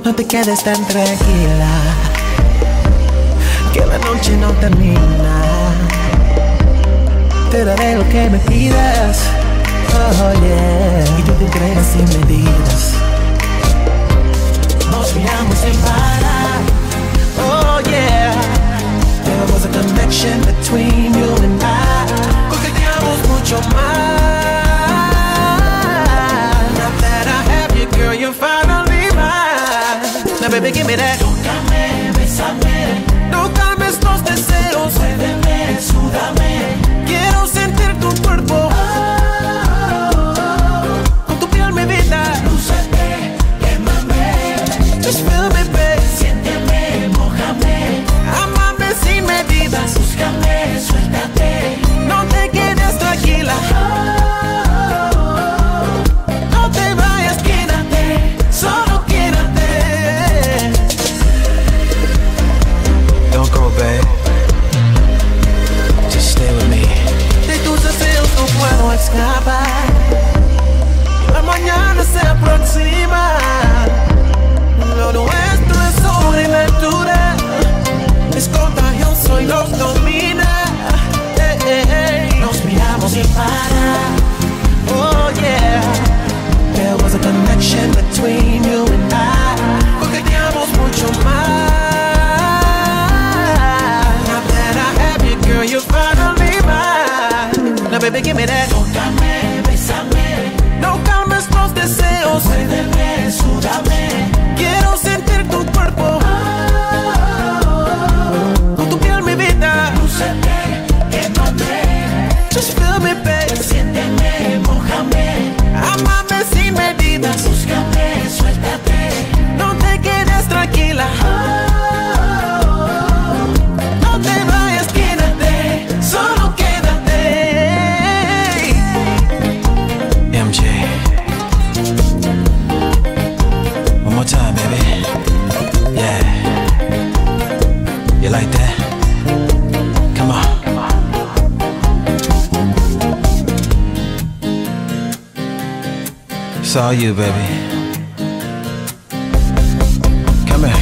No te quedes tan tranquila, que la noche no termina. Te daré lo que me pidas, oh yeah, y tú te entregas sin medidas. Nos miramos sin parar, oh yeah. There was a connection between you and I. Coqueteamos mucho más. Now that I have you, girl, you're finally mine. Now baby, give me that. Tócame, bésame, No calmes los deseos. muéveme, súdame. Quiero sentir tu cuerpo, con tu piel mi vida. Lúcete, quémame. Just feel me, babe. Siénteme, mójame. Amame sin medidas. Búscame, suéltate. No te quedes tranquila. No te vayas, quédate. Solo quédate. Don't go, babe. Just stay with me. De tus deseos no puedo escapar. La mañana se aproxima. Lo nuestro es sobrenatural. Es contagioso y nos domina. Nos miramos sin parar. Oh yeah. There was a connection between you and I. Coqueteamos mucho más. Now that I have you, girl, you're finally mine. Now baby, give me that. Tócame, bésame. No calmes los deseos. Muéveme, súdame. Quiero sentir tu cuerpo, con tu piel mi vida. Lúcete, quémame. Just feel me, babe. Siénteme, mójame. Amame sin medidas. Búscame, suéltate. No te quedes tranquila. No te vayas, quédate. Solo quédate. Emjay. One more time, baby. Yeah. You like that? Come on. It's all you, baby. Come here.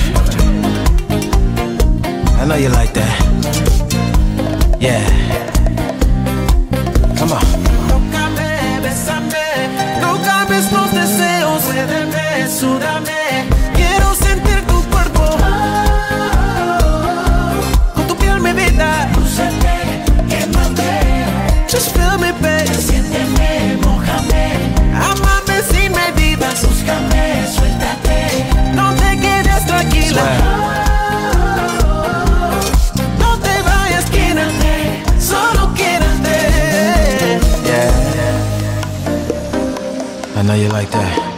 I know you like that. Yeah. Come on. Tócame, bésame. No calmes los deseos. Muéveme, súdame. Quiero sentir tu cuerpo, con tu piel mi vida. Lúcete, quémame. Just feel me, babe. Siénteme, mójame. Amame sin medidas. Búscame, suéltate. No te quedes tranquila. No te vayas, quédate. Solo quédate. Yeah. I know you like that.